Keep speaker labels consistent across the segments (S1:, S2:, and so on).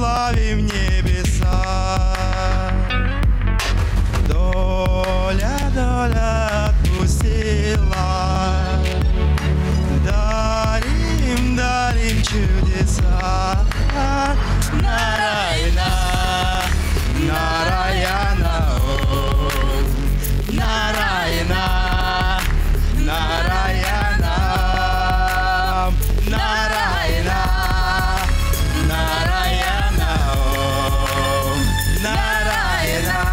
S1: славим небеса. Доля, доля отпустила, дарим, дарим чудеса. Нараяна, Нараяна, Нараяна, Нараяна, Нараяна, Нараяна, Нараяна,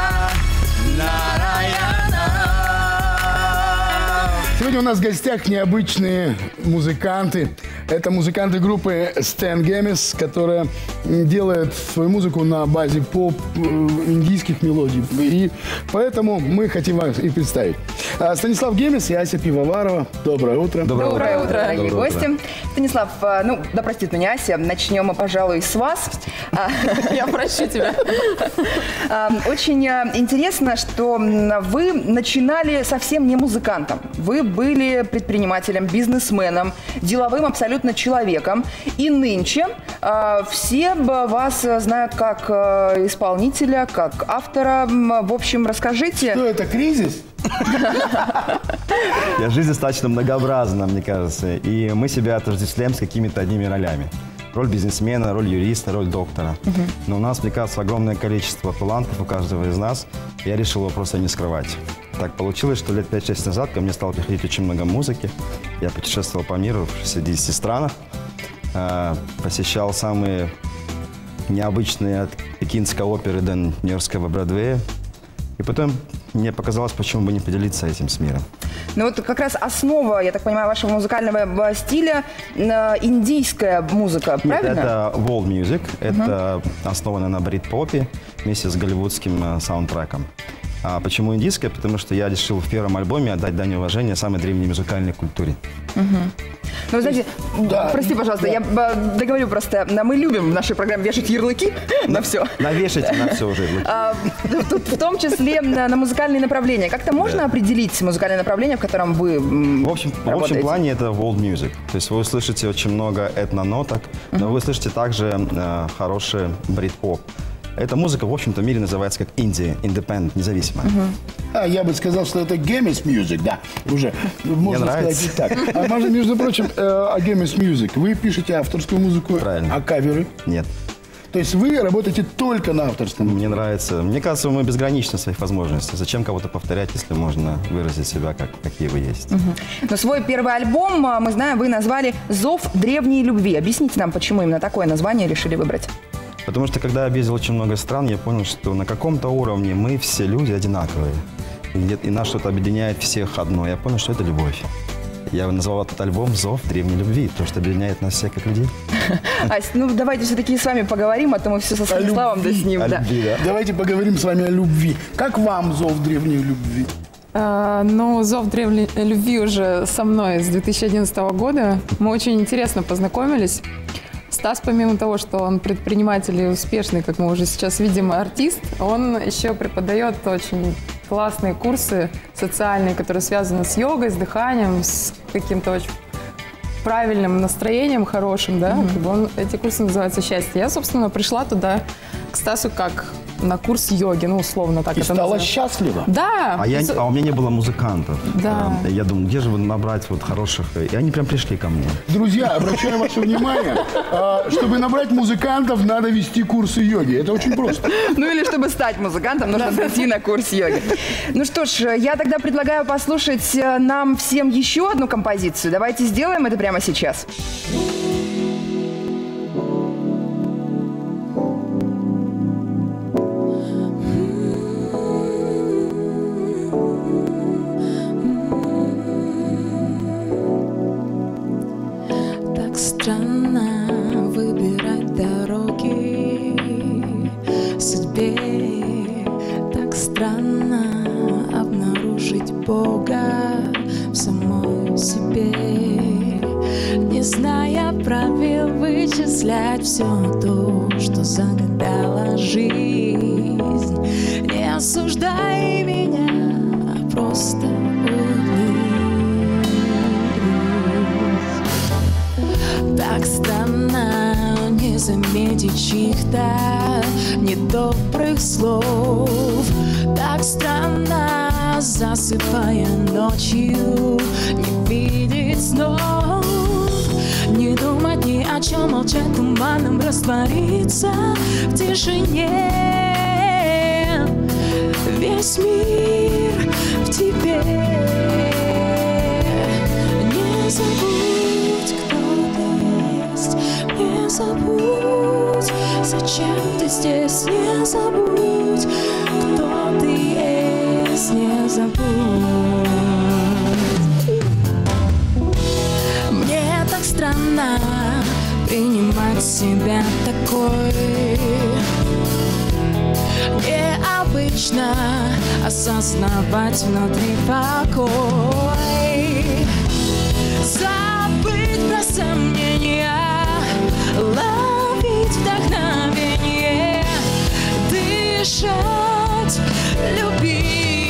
S1: Нараяна.
S2: Сегодня у нас в гостях необычные музыканты. Это музыканты группы Stan Gemis, которая делает свою музыку на базе поп, индийских мелодий. И поэтому мы хотим вас и представить. Станислав Гемис и Ася Пивоварова. Доброе утро.
S3: Доброе утро, дорогие гости. Станислав, ну, да простит меня Ася, начнем мы, пожалуй, с вас.
S4: Я прощу тебя.
S3: Очень интересно, что вы начинали совсем не музыкантом. Вы были предпринимателем, бизнесменом, деловым абсолютно человеком. И нынче все вас знают как исполнителя, как автора. В общем, расскажите.
S2: Что это, кризис?
S5: Жизнь достаточно многообразна, мне кажется. И мы себя отождествляем с какими-то одними ролями. Роль бизнесмена, роль юриста, роль доктора. Но у нас, мне кажется, огромное количество талантов у каждого из нас. Я решил его просто не скрывать. Так получилось, что лет 5-6 назад ко мне стало приходить очень много музыки. Я путешествовал по миру в 60 странах. Посещал самые необычные от пекинской оперы до нью-йоркского Бродвея. И потом мне показалось, почему бы не поделиться этим с миром.
S3: Ну вот как раз основа, я так понимаю, вашего музыкального стиля индийская музыка, правильно?
S5: Нет, это world music. Это основано на брит-попе вместе с голливудским саундтреком. А почему индийская? Потому что я решил в первом альбоме отдать дань уважения самой древней музыкальной культуре.
S3: Ну, вы знаете,
S2: да,
S3: прости, пожалуйста, я договорю просто, мы любим в нашей программе вешать ярлыки на все.
S5: Навешайте на все уже.
S3: В том числе на музыкальные направления. Как-то можно определить музыкальное направление, в котором вы
S5: В общем плане это world music. То есть вы услышите очень много этноноток, но вы услышите также хороший брит-поп. Эта музыка, в общем-то, в мире называется как Индия, independent, независимая.
S2: Я бы сказал, что это Gemis Music, да, уже можно сказать и так. А можно, между прочим, Gemis Music, вы пишете авторскую музыку,
S5: правильно.
S2: А каверы?
S5: Нет.
S2: То есть вы работаете только на авторском?
S5: Мне нравится. Мне кажется, мы безграничны в своих возможностях. Зачем кого-то повторять, если можно выразить себя, какие вы есть?
S3: Но свой первый альбом, мы знаем, вы назвали «Зов древней любви». Объясните нам, почему именно такое название решили выбрать?
S5: Потому что, когда я объездил очень много стран, я понял, что на каком-то уровне мы все люди одинаковые. И нас что-то объединяет всех одно. Я понял, что это любовь. Я назвал этот альбом «Зов древней любви», то, что объединяет нас всех как людей.
S3: Ась, ну давайте все-таки с вами поговорим, а то мы все со Станиславом доснимем.
S5: Любви, да.
S2: Давайте поговорим с вами о любви. Как вам «Зов древней любви»?
S4: Ну, «Зов древней любви» уже со мной с 2011 года. Мы очень интересно познакомились. Стас, помимо того, что он предприниматель и успешный, как мы уже сейчас видим, артист, он еще преподает очень классные курсы социальные, которые связаны с йогой, с дыханием, с каким-то очень правильным настроением, хорошим, да. Эти курсы называются «Счастье». Я, собственно, пришла туда к Стасу как на курс йоги, ну, условно так
S2: И
S4: это
S2: стала
S4: называется.
S2: счастлива?
S4: Да.
S5: А у меня не было музыкантов.
S4: Да.
S5: Я думал, где же набрать вот хороших... И они прям пришли ко мне.
S2: Друзья, обращаю ваше внимание, чтобы набрать музыкантов, надо вести курсы йоги. Это очень просто.
S3: Ну или чтобы стать музыкантом, нужно прийти на курс йоги. Ну что ж, я тогда предлагаю послушать нам всем еще одну композицию. Давайте сделаем это прямо сейчас.
S6: Странно выбирать дороги судьбе, так странно обнаружить Бога в самой себе, не зная правил вычислять все то, что загадала жизнь. Не осуждай меня, а просто так странно не заметить чьих-то недобрых слов. Так странно, засыпая ночью, не видеть снов, не думать ни о чем, молчать туманом, раствориться в тишине. Весь мир в тебе. Не забудь, кто ты есть, не забудь, зачем ты здесь, не забудь, кто ты есть, не забудь. Мне так странно принимать себя такой. Необычно осознавать внутри покой. Забыть про сомнения, ловить вдохновение, дышать, любить.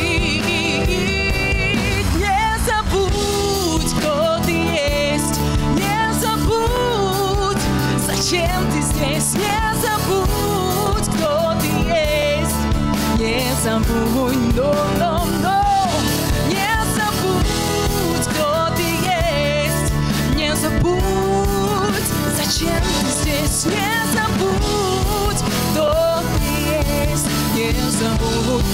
S6: Не забудь, кто ты есть, не забудь, зачем ты здесь, не забудь, кто ты есть, не забудь, не забудь, кто ты есть, не забудь, зачем ты здесь, не забудь, кто ты есть, не забудь,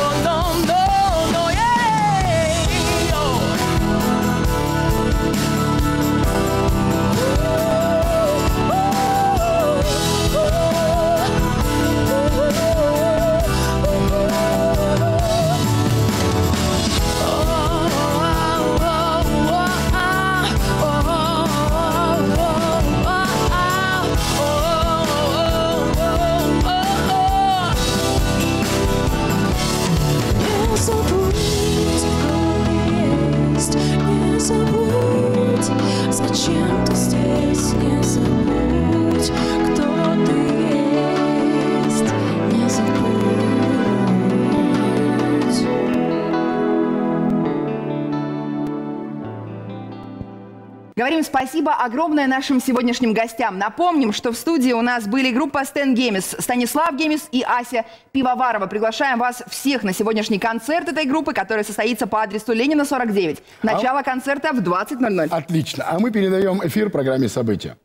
S6: зачем ты здесь, не забудь, кто ты есть, не забудь.
S3: Говорим спасибо огромное нашим сегодняшним гостям. Напомним, что в студии у нас были группа Stand Games, Станислав Гемис и Ася Пивоварова. Приглашаем вас всех на сегодняшний концерт этой группы, который состоится по адресу Ленина, 49. Начало концерта в 20:00.
S2: Отлично. А мы передаем эфир программе «События».